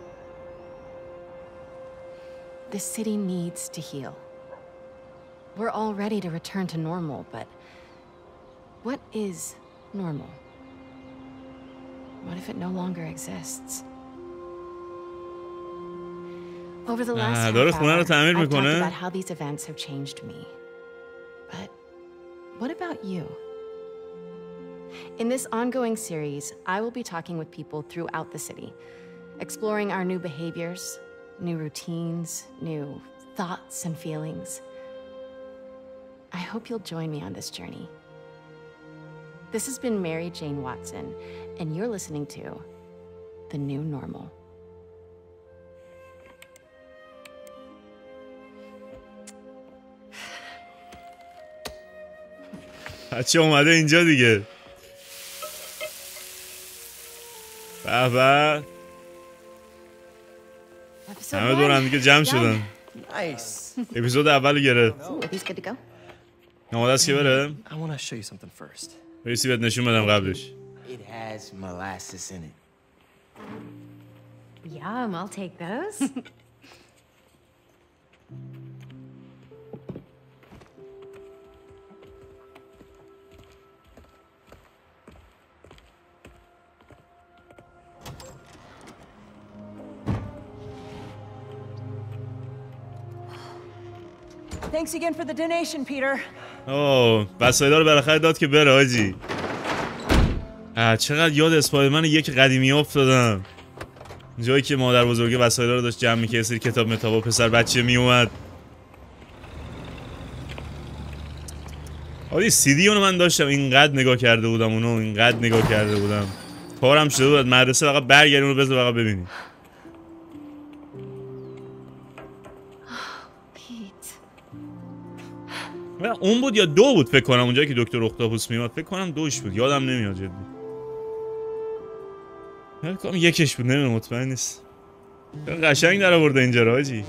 The city needs to heal. We're all ready to return to normal, but what is normal? What if it no longer exists? Over the last half hour, I've talked about how these events have changed me. But what about you? In this ongoing series, I will be talking with people throughout the city, exploring our new behaviors, new routines, new thoughts and feelings. I hope you'll join me on this journey. This has been Mary Jane Watson, and you're listening to The New Normal. بچه اومده اینجا دیگه. به به همه دور هم دیگه جمع شدن. اپیزود اول گرفت. نماده است که بره؟ بایستی بهت نشون بدم قبلش. Yum, I'll take those. Thanks again for the donation, Peter. اوه وسایل رو بالاخره داد که بره حاجی. آه چقدر یاد اسپایدرمن یک قدیمی افتادم. جایی که مادر بزرگه وسایل رو داشت جمع می‌کرد، سری کتاب متاب و پسر بچه می اومد. آدی سی دی اونو من داشتم، اینقدر نگاه کرده بودم اونو، اینقدر نگاه کرده بودم. کارم شده بود مدرسه فقط برگردیم اونو بذار فقط ببینیم. اون بود یا دو بود فکر کنم اونجایی که دکتر اختاپوس میومد، فکر کنم دوش بود، یادم نمیاد جدی. فکر کنم یکش بود، نمیدونم مطمئن نیست. قشنگ در آورده اینجا را حاجی.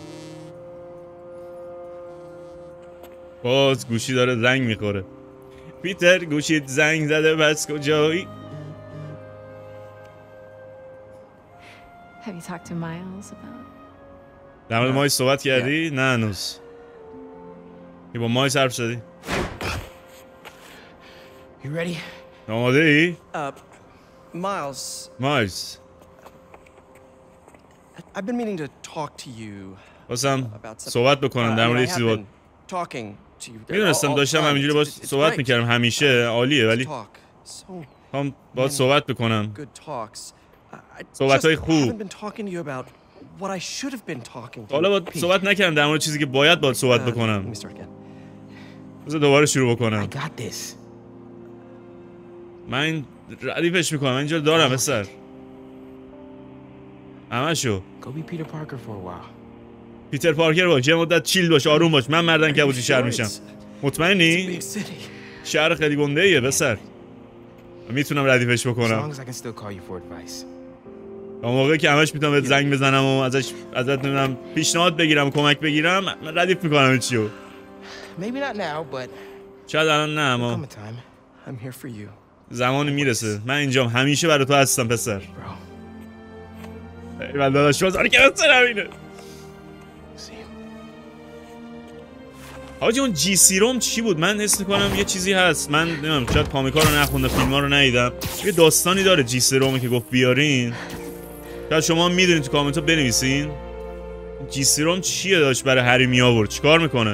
باز گوشی داره زنگ میخوره. پیتر گوشیت زنگ زده بس کجایی؟ Have you talked to Miles about? در مورد مایلز صحبت کردی؟ نه هنوز. یه با مایلز حرف زدی؟ You ready? آماده ای؟ Uh, Miles. مایلز. I've been meaning to talk to you. بازم صحبت بکنم در مورد چیزی بود. میدونستم داشتم همینجوری باش صحبت میکردم همیشه، عالیه ولی هم باید صحبت بکنم. صحبت های خوب. حالا باید صحبت نکردم در مورد چیزی که باید باید صحبت بکنم. بذار دوباره شروع بکنم. من ردیفش میکنم، من اینجا دارم پسر. همه شو پیتر پارکر باش، یه مدت چیل باش، آروم باش. من مردن که بودی شهر میشم. مطمئنی؟ شهر خیلی گنده ایه پسر. میتونم ردیفش بکنم. اون موقعی که همش میتونم بهت زنگ بزنم و ازش ازت نمیدونم پیشنهاد بگیرم و کمک بگیرم، من ردیف میکنم چیو. شاید الان نه اما زمانی میرسه. من اینجام، همیشه برای تو هستم پسر. ای من داداش بازاری که بسر همینه. حاجی اون جی سی روم چی بود؟ من حس می‌کنم یه چیزی هست. من نمیدونم، شاید کامیکا رو نخوندم، فیلم‌ها رو ندیدم. یه داستانی داره جی سی رومی که گفت بیارین. شاید شما میدونید تو کامنت‌ها بنویسین. جی سی روم چیه داشت برای هری می آورد؟ چیکار میکنه؟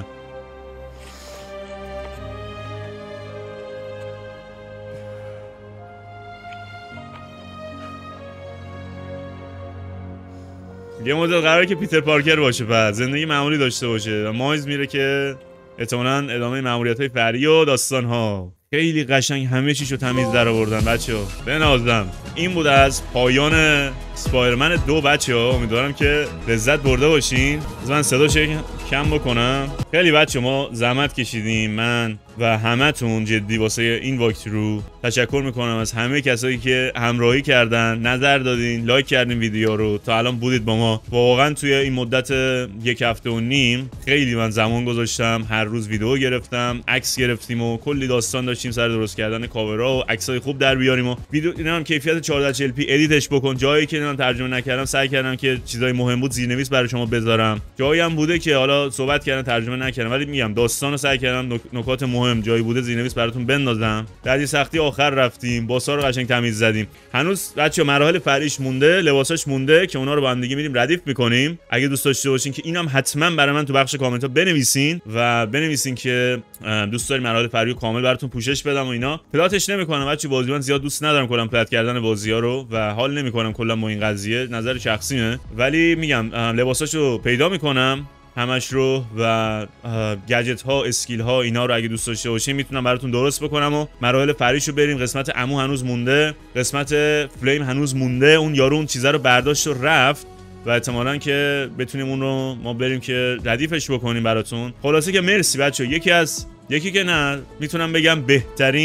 یه مدت قراره که پیتر پارکر باشه، بعد زندگی معمولی داشته باشه و مایلز میره که احتمالاً ادامه مأموریت‌های فری و داستان‌ها. خیلی قشنگ همه چیشو تمیز در آوردن بچه‌ها. بنازم. این بود از پایان اسپایدرمن دو بچه‌ها. امیدوارم که لذت برده باشین. از من صداش کم بکنم. خیلی بچه ما زحمت کشیدیم، من و همتون جدی واسه این واکت رو تشکر میکنم از همه کسایی که همراهی کردن، نظر دادین، لایک کردین ویدیو رو، تا الان بودید با ما. واقعا توی این مدت یک هفته و نیم خیلی من زمان گذاشتم، هر روز ویدیو گرفتم، عکس گرفتیم و کلی داستان داشتیم سر درست کردن کاورا و عکسای خوب در بیاریم و ویدیو اینم کیفیت چهارده چهل پی ادیتش بکن. جایی که من ترجمه نکردم سعی کردم که چیزای مهم بود زیرنویس برای شما بذارم. جایی هم بوده که حالا صحبت کردن ترجمه نکردم، ولی میگم داستانو سعی کردم نکات مهم جایی بوده زیرنویس براتون بندازم. در سختی آخر رفتیم، باسا رو قشنگ تمیز زدیم. هنوز بچه‌ها مراحل فریش مونده، لباساش مونده که اونا رو با هم دیگه میریم ردیف میکنیم. اگه دوست داشته باشین که اینم حتما برای من تو بخش کامنت ها بنویسین و بنویسین که دوست دارین مراحل فری رو کامل براتون پوشش بدم و اینا. پلاتش نمیکنم بچه، بازی من زیاد دوست ندارم کلا پلات کردن بازی‌ها رو و حال نمیکنم کلا با این قضیه، نظر شخصیمه. ولی میگم لباساشو پیدا میکنم همش رو و گجت ها، اسکیل ها، اینا رو اگه دوست داشته باشین میتونم براتون درست بکنم و مراحل فریشو بریم. قسمت عمو هنوز مونده، قسمت فلیم هنوز مونده. اون یارو اون چیزا رو برداشت و رفت و احتمالاً که بتونیم اون رو ما بریم که ردیفش بکنیم براتون. خلاصه که مرسی بچه‌ها. یکی از یکی که نه میتونم بگم بهترین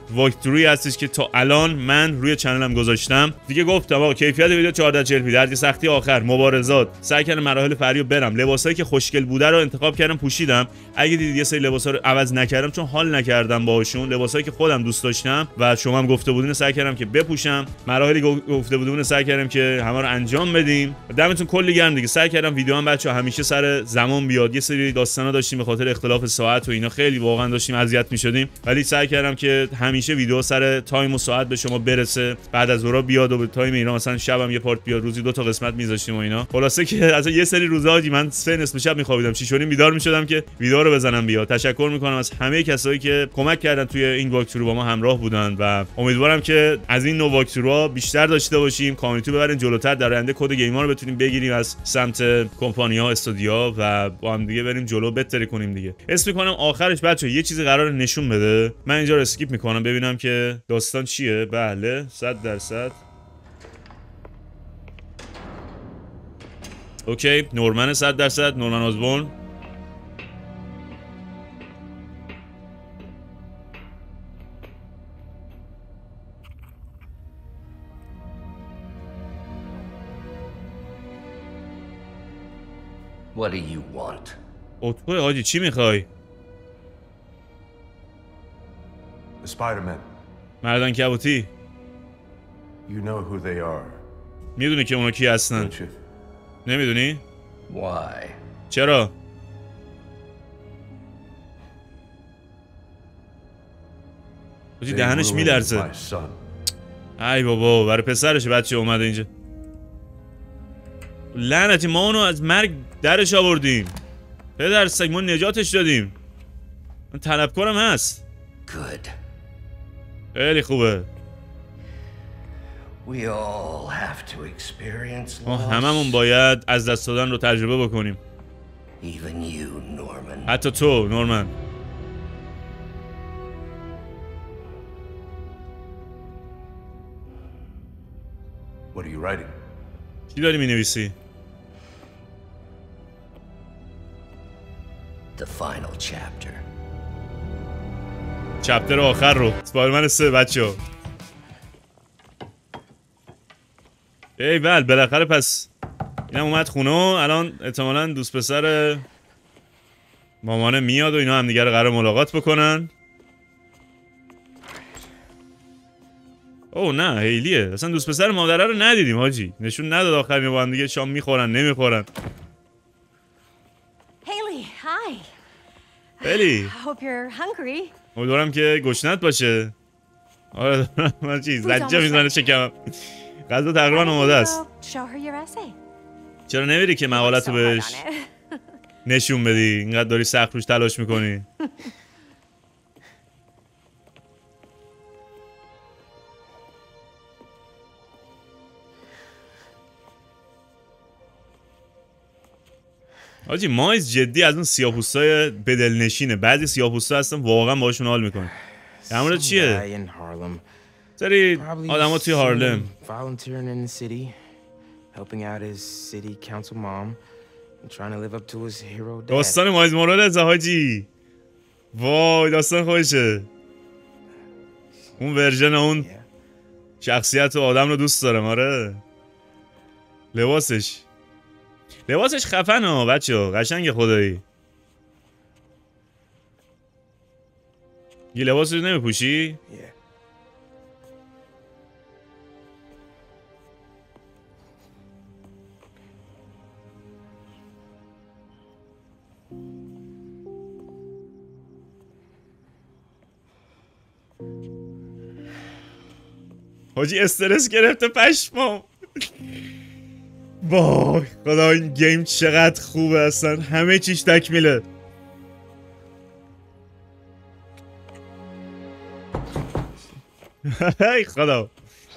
واکتروی هستش که تا الان من روی چنلم گذاشتم. دیگه گفتم آقا کیفیت ویدیو چهارده چهل پی در سختی آخر مبارزات سعی کردم مراحل فرعی رو برم، لباسایی که خوشگل بوده رو انتخاب کردم پوشیدم. اگه دیدید یه سری لباسا رو عوض نکردم چون حال نکردم باهاشون، لباسایی که خودم دوست داشتم و شما هم گفته بودین سعی کردم که بپوشم، مراحلی گفته بودین سعی کردم که همه رو انجام بدیم. دمتون کلی گرم دیگه. سعی کردم ویدیو هم بچه‌ها همیشه سر زمان بیاد. یه سری داستانا داشتیم به خاطر اختلاف ساعت و اینا، خیلی واقعا داشتیم اذیت می‌شدیم، ولی سعی کردم که همیشه ویدیو سر تایم و ساعت به شما برسه، بعد از اورا بیاد و به تایم اینا مثلا شبم یه پارت بیاد، روزی دو تا قسمت می‌ذاشتیم و اینا. خلاصه که از یه سری روزا من سه نصف شب می‌خوابیدم، شش و نیم بیدار می‌شدم که ویدیو رو بزنم بیاد. تشکر می‌کنم از همه کسایی که کمک کردن توی این واکتورو با ما همراه بودن و امیدوارم که از این نوع واکتورو بیشتر داشته باشیم، کامیونیتی ببرین جلوتر، در آینده کد گیما رو بتونیم بگیریم از سمت کمپانی‌ها، استودیوها و با هم دیگه بریم جلو بهتری کنیم دیگه. اسم می‌کنم آخرش بچه‌ها یه چیزی قرار نشون بده. من اینجا رو اسکیپ می‌کنم ببینم که داستان چیه. بله صد درصد اوکی. نورمن صد درصد نورمن آزبورن. What do you want? اوتوه حاجی چی میخوای؟ The Spider-Men. مردان کبوتی. You know who they are. میدونی که اونا کی هستن؟ Don't you? نمیدونی؟ Why? چرا؟ حاجی They دهنش ruined میلرزه. my son. ای بابا برای پسرش بچه اومده اینجا. لعنتی ما اونو از مرگ درش آوردیم. پدر سگ ما نجاتش دادیم. من طلبکارم هست. Good. خیلی خوبه. We all have to experience ما loss. هممون باید از دست دادن رو تجربه بکنیم. Even you, Norman. حتی تو نورمن. What are you writing? چی داری می نویسی؟ The final chapter. چپتر آخر رو. اسپایدرمن سه بچه‌ها. ای ول بالاخره پس اینم اومد خونه و الان احتمالاً دوست پسر مامانه میاد و اینا هم دیگه رو قرار ملاقات بکنن. اوه نه هیلیه. اصلا دوست پسر مادره رو ندیدیم حاجی. نشون نداد آخر با هم دیگه شام میخورن نمیخورن. Haley, hi. هیلی. I hope you're hungry. امیدوارم که گشنت باشه. آره من چیز زجه میزنه شکمم. غذا تقریبا آماده است. چرا نمیری که مقالتو بهش نشون بدی؟ اینقدر داری سخت روش تلاش میکنی. آجی مایز جدی از اون سیاه‌پوستای بدلنشینه. بعضی سیاه‌پوستا هستن واقعا باهاشون حال میکنه. در مورد چیه؟ سری آدما توی هارلم. داستان مایز مورالز حاجی. وای داستان خوشه. اون ورژن اون شخصیت و آدم رو دوست دارم. آره لباسش لباسش خفن ها بچه ها. قشنگ خدایی. یه لباس رو نمیپوشی؟ حاجی استرس گرفته پشمام. وای خدا این گیم چقدر خوبه اصلا. همه چیش تکمیله. ای خدا.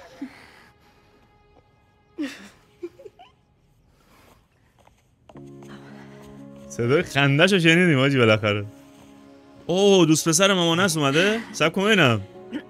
صدای خندش رو شنیدیم حاجی بالاخره. اوه دوست پسر مامانه اومده؟ سب کن ببینم.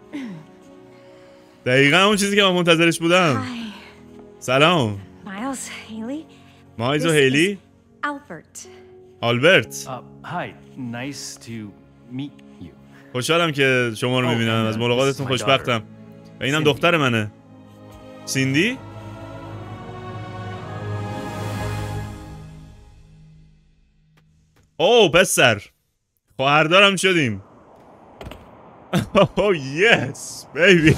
دقیقا همون چیزی که من منتظرش بودم. سلام. Miles, Haley. Miles و هیلی. Albert. آلبرت. Uh, hi. Nice to meet you. خوشحالم که شما رو میبینم. از ملاقاتتون خوشبختم. و اینم دختر منه. سیندی؟ اوه پسر خواهردارم شدیم. اوه یس بیبی.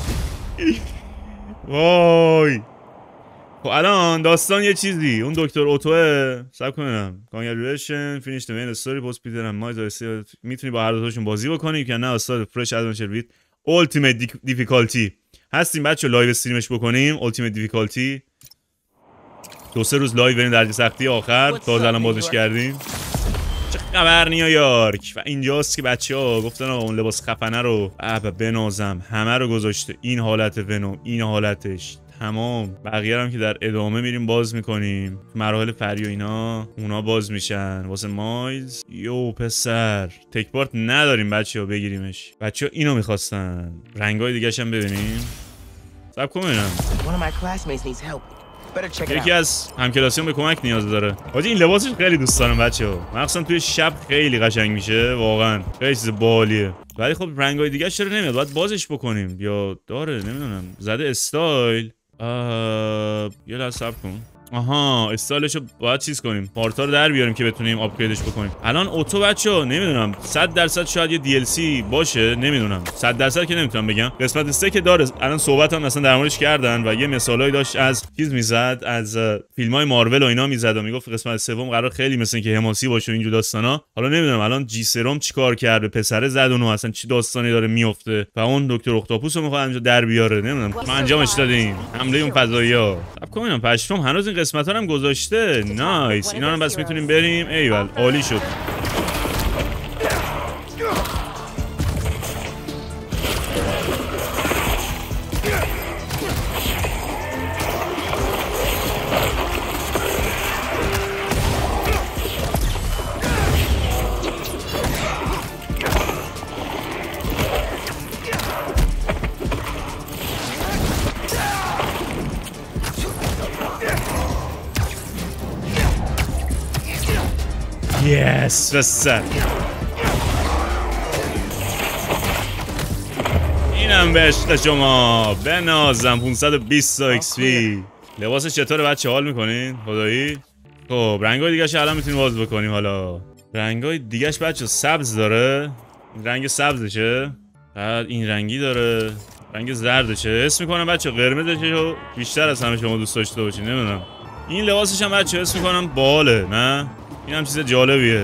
وای. خب الان داستان یه چیزی. اون دکتر اوتوه سب کنم کانگریشن فینیش د مین استوری پست پیتر اند مایز میتونی با هر دو تاشون بازی بکنی که نه استاد فرش ادونچر ویت التیمیت دیفیکالتی هستیم بچه. لایو استریمش بکنیم التیمیت دیفیکالتی دو سه روز لایو بریم درجه سختی آخر تا الان بازش کردیم. چه خبر نیویورک؟ و اینجاست که بچه ها گفتن آقا اون لباس خفنه رو اب بنازم همه رو گذاشته. این حالت ونوم، این حالتش تمام. بقیه هم که در ادامه میریم باز میکنیم. مراحل فری و اینا اونا باز میشن واسه مایز. یو پسر تک پارت نداریم بچه ها بگیریمش. بچه ها اینو میخواستن. رنگای دیگه هم ببینیم. سب کن ببینم. یکی از همکلاسیون به کمک نیاز داره. حاجی این لباسش خیلی دوست دارم بچه‌ها. مخصوصا توی شب خیلی قشنگ میشه واقعا. خیلی چیز باحالیه. ولی خب رنگای دیگه چرا نمیاد؟ باید بازش بکنیم. یا داره نمیدونم. زده استایل. آه... یه لحظه صبر کن. آها استایلشو باید چیز کنیم. پارتا رو در بیاریم که بتونیم آپگریدش بکنیم. الان اوتو بچه‌ها نمیدونم صد درصد شاید یه دی ال سی باشه نمیدونم. صد درصد که نمیتونم بگم. قسمت سه که داره الان صحبت هم مثلا در موردش کردن و یه مثالایی داشت از چیز میزد از فیلم‌های مارول و اینا میزد و میگفت قسمت سوم قرار خیلی مثل اینکه حماسی باشه اینجور داستانا. حالا نمیدونم الان جی سرم چیکار کرد به پسر زد اونو اصلا چی داستانی داره میفته و اون دکتر اختاپوس رو میخواد اینجا در بیاره. نمیدونم ما انجامش دادیم حمله اون فضایی‌ها. صبر کن ببینم پشتم هنوز این قسمت ها هم گذاشته. نایس. اینا هم بس میتونیم بریم. ایول عالی شد. یس بسر اینم به عشق شما بنازم. پانصد و بیست ایکس پی. لباسش چطوره بچه؟ حال میکنین خدایی؟ خب رنگای دیگه‌اش الان میتونیم باز بکنیم. حالا رنگای دیگه‌اش بچه سبز داره. رنگ سبزشه. بعد این رنگی داره. رنگ زردشه. حس میکنم بچه قرمزشه بیشتر از همه شما دوست داشته باشین. نمیدونم. این لباسش هم بچه حس میکنم باله. نه این هم چیز جالبیه.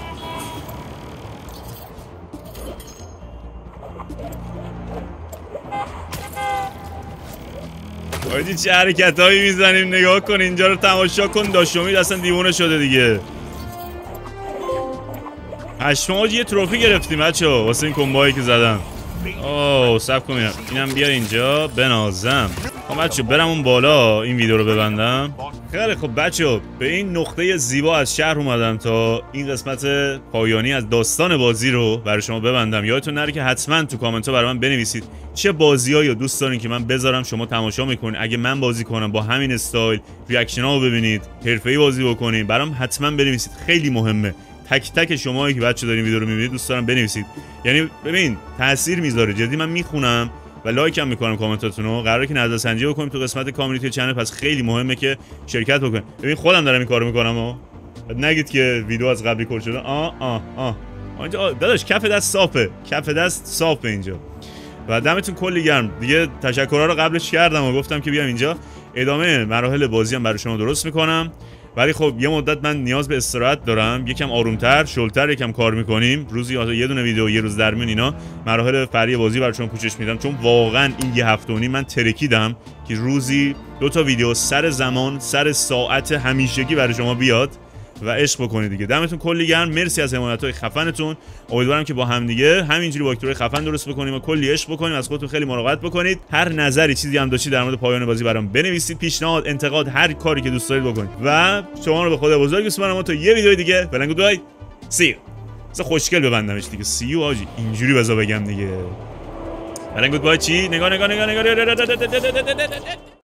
آیدی چه حرکت هایی میزنیم نگاه کن. اینجا رو تماشا کن. داشمید اصلا دیوونه شده دیگه. هشتم یه تروفی گرفتیم بچه ها واسه این کمبایی که زدم. اوه سب کنم اینم بیار اینجا بنازم. خب بچه برم اون بالا این ویدیو رو ببندم. خیلی خب بچه به این نقطه زیبا از شهر اومدم تا این قسمت پایانی از داستان بازی رو برای شما ببندم. یادتون نره که حتما تو کامنت ها برای من بنویسید چه بازیایی رو دوست دارین که من بذارم شما تماشا میکنین. اگه من بازی کنم با همین استایل ریاکشن ها رو ببینید حرفه‌ای بازی بکنین برام حتما بنویسید. خیلی مهمه. تک تک شمایی که بچه دارین ویدیو رو میبینید دوست دارم بنویسید. یعنی ببین تاثیر میذاره. جدی من میخونم و لایک هم میکنم کامنتاتون رو. قراره که نظرسنجی بکنیم تو قسمت کامیونیتی چنل. پس خیلی مهمه که شرکت بکنید. ببین خودم دارم این کارو میکنم ها. نگید که ویدیو از قبلی کل شده. آ آ آ اینجا داداش کف دست صافه. کف دست صافه اینجا. و دمتون کلی گرم. دیگه تشکرها رو قبلش کردم و گفتم که بیام اینجا ادامه مراحل بازی هم برای شما درست میکنم. ولی خب یه مدت من نیاز به استراحت دارم. یکم آرومتر، شلتر یکم کار میکنیم. روزی یه دونه ویدیو یه روز در میون اینا مراحل فری بازی برای شما پوشش میدم. چون واقعا این یه هفته و نیم من ترکیدم که روزی دو تا ویدیو سر زمان، سر ساعت همیشگی برای شما بیاد و عشق بکنید دیگه. دمتون کلی گرم. مرسی از حمایت‌های خفنتون. امیدوارم که با هم دیگه همینجوری باکتورهای خفن درست بکنیم و کلی عشق بکنیم. از خودتون خیلی مراقبت بکنید. هر نظری چیزی هم داشتید در مورد پایان بازی برام بنویسید. پیشنهاد، انتقاد، هر کاری که دوست دارید بکنید. و شما رو به خدا بزرگ می‌سپارم تا یه ویدیو دیگه. فعلا گود بای. سی یو. مثلا خوشگل ببندمش دیگه. سی یو آجی. اینجوری بزا بگم دیگه. فعلا گود بای چی؟ نگاه نگاه نگاه نگاه